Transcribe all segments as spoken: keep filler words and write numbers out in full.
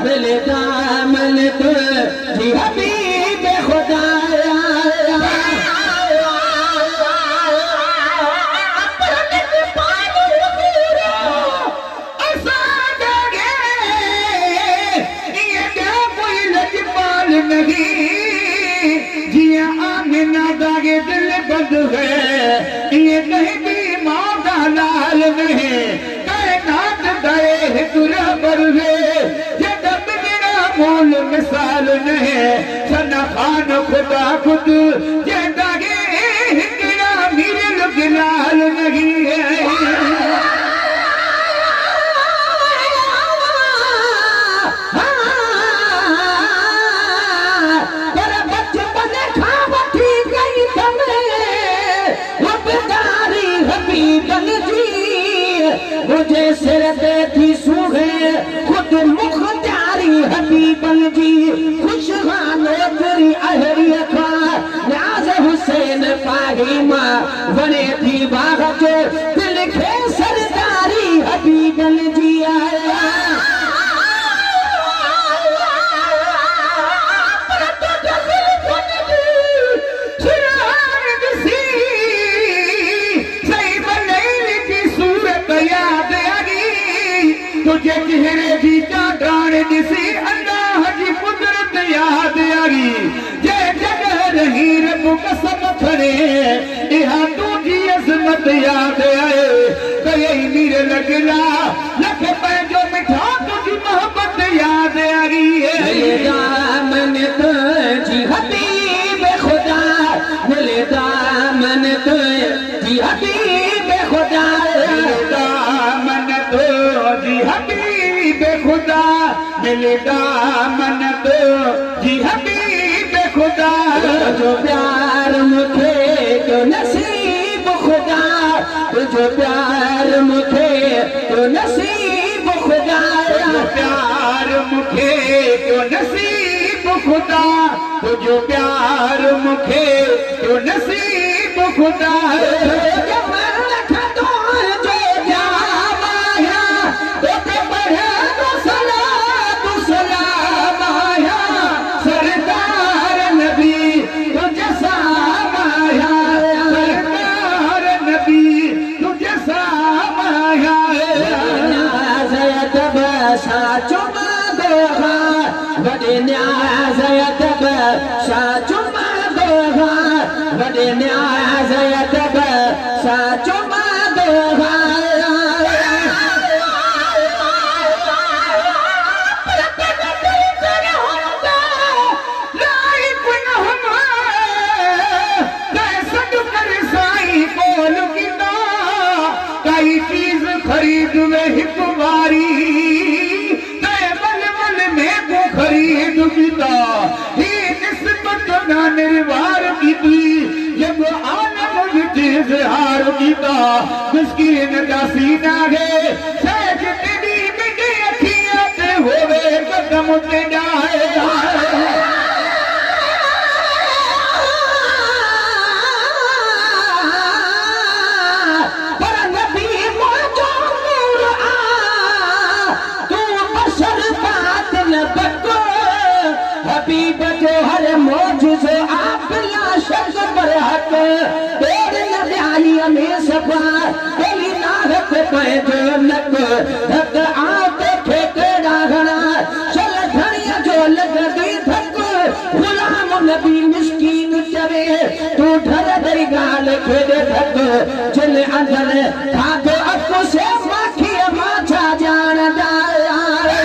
दिल दामन तुझी हबीब खुदा दिल बंद है ये कहीं भी मौका लाल नहीं कायनात दए हिकुरा पर है ये दम मेरा मूल मिसाल नहीं सना खान खुदा खुद ये दागे हिकुरा मेरे लुक लाल नहीं है मुझे सिर पे थी सूहे खुद मुख्तारी हबीबन जी खुशहानो तेरी अहरिया का न्याज हुसैन फाहिमा बने थी बाग जो दिल के सरदारी हबीबन जी आया तुझे चेहरे की चाटान दिसी अल्लाह की कुदरत याद आई जे जगह रही रब कसम खड़े यहाँ तुझी अजमत याद आए कई मीर लगला लख पैजो मिठा तुझी मोहब्बत याद आई है दामन तुझी हबीब खुदा दिल दामन तुझी हबीब खुदा दामन तुझी हबीब खुदा दिल दामन तुझी हबीब खुदा जो प्यार मुझे तो नसीब खुदा जो प्यार मुझे तो नसीब खुदा प्यार मुझे तो नसीब खुदा जो प्यार मुझे तो नसीब खुदा बड़े न्याज़ तब साचो मादोहा बड़े न्याज़ तब साचो मादोहा कई चीज खरीद में हिक बारी खरीद पिता ही निस्बत ना निर्वार की थी जब आलम विच हार पिता मिस्कीन का सीना है सहज तेरी मिटे अखियां ते होवे कदम ते जाए हबीब जो हर मौजूज़े आप ला शक पर हक तेरे नज़ारी में सफा कोई ना हक पे जो नक हक आते ठेकेड़ा घना चल घड़िया जो लग गई थक गुलाम नबी मिस्कीन चरे तू ढर दई गाल खेदे थक जिल अंदर खातो अकु से माखी माछा जान दाया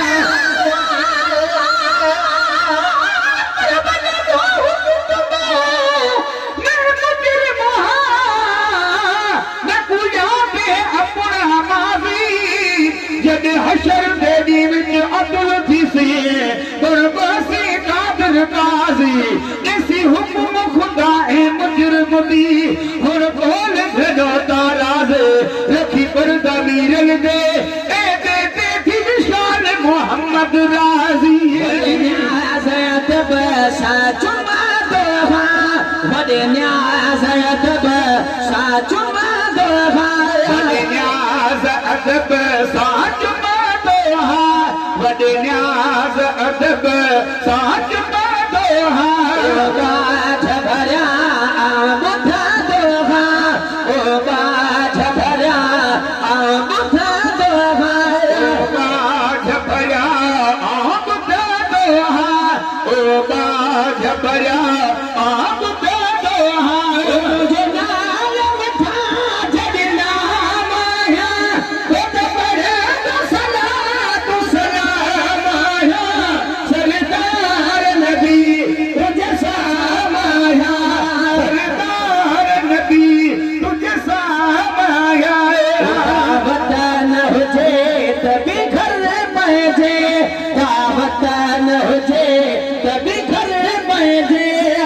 हशर देवी विच अदल थी सी बरबासी कादर काजी ऐसी हुक्म खुदा है मुजरम दी हुन बोल भेजो ताराज रखी पर्दा मीरल दे ए बेटे थी विशाल मोहम्मद राजी न्याज़ तब साचो मादोहा वडे न्याज़ तब साचो मादोहा वडे न्याज़ तब साचो वडे न्याज़ अदब साच दोहा बाझ भरिया ॿुधा दोहा ओ बाझ भरिया ॿुधा दोहा बाझ भरिया ॿुधा दोहा ओ बाझ भरिया ॿुधा दोहा तुंहिंजे नाल मिठा जॾहिं माया तो पढ़े तो सलात सलाम आया सरदार नबी तुझे सामाया सरदार नबी तुझे सामाया वतन हुजे त बिखर पइजे वतन हुजे त बिखर पइजे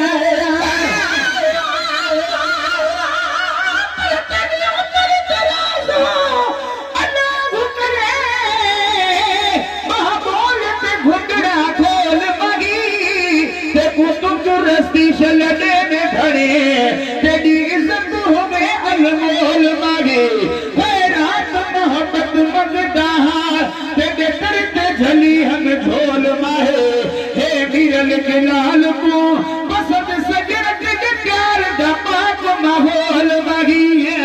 लड़े में खड़े तेरी इज्जत होवे अनमोल मांगे खैरात मोहब्बत मगदा तेरे करते झली हम झोल माहे हे वीरल के लाल को पसंद सजरत के प्यार दा पाक माहौल मांगी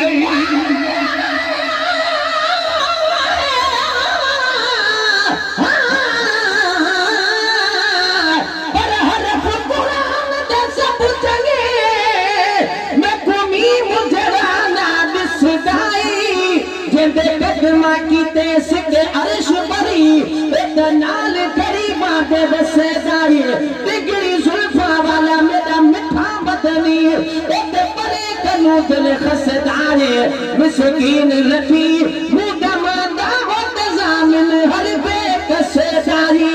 की तेस के अर्श बरी नाल गरीबा दे बसेदाई तिगड़ी जुल्फा वाला मेरा मिठा बदनी ते परे कनु दिल खसदाई मिसकीन लफी मुदा मादा होत जामिन हर बे कसेदाई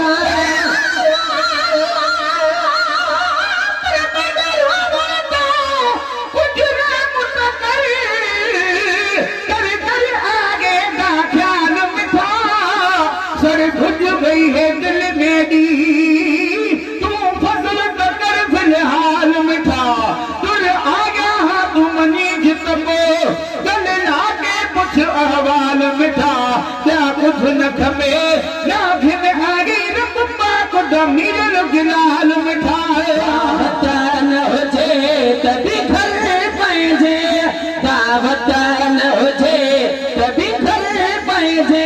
गई है दिल मेरी तू फजल कर फिलहाल मिठा तुर आ गया हाँ तू मनी जितबो गल लाके कुछ अहवाल मिठा क्या कुछ न खबे ना फिर आगे रब्बा को दमीर गिलाल मिठा वतन हुजे तभी घर पइजे वतन हुजे तभी घर पइजे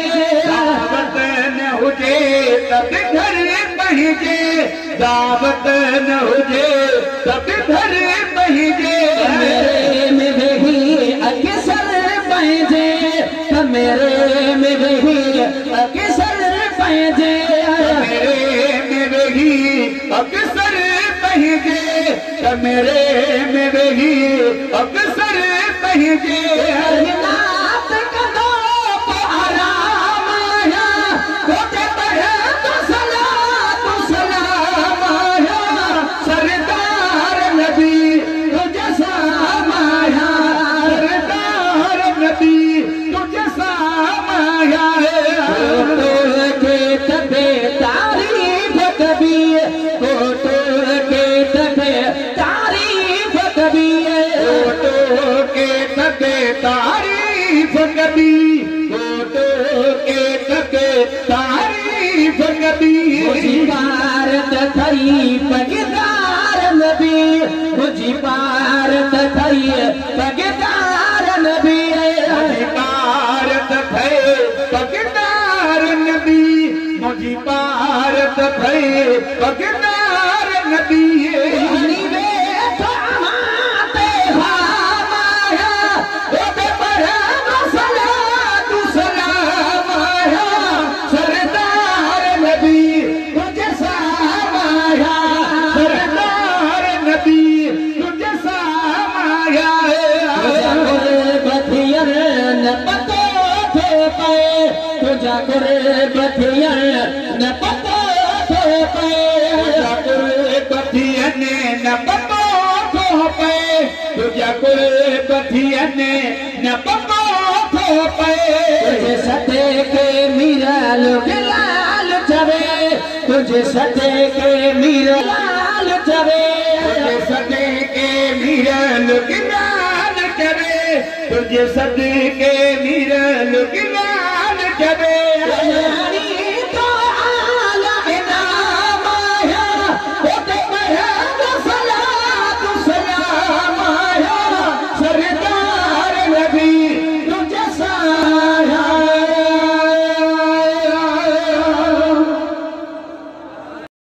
तब घर बहिजे दावत न हुजे तब घर बहिजे मेरे में वही अक्सर बहिजे मेरे में वही अक्सर बहिजे मेरे में वही अक्सर बहिजे मेरे में वही अक्सर बहिजे तारीफ कभी फोटो के तक तारीफ कभी मुझी भारत थई पगदार नबी मुझी भारत थई पगदार नबी मुझी भारत थई पगदार नबी मुझी भारत थई पगदार नबी तुझा गुरबतियन न पतो थो पे गुरबतियन न पतो थो पे तुझा गुरबतियन न पतो थो पे तुझे सते के मीरा लाल चवे तुझे सते के मीरा लाल चवे तुझे सते के मीरा लाल चवे तुझे सते के मीरा लाल चवे